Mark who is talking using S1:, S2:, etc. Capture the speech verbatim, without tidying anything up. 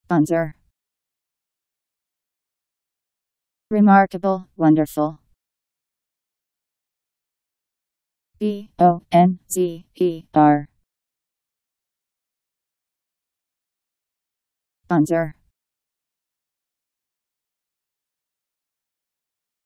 S1: Bonzer. Remarkable, wonderful. B O N Z E R. Bonzer.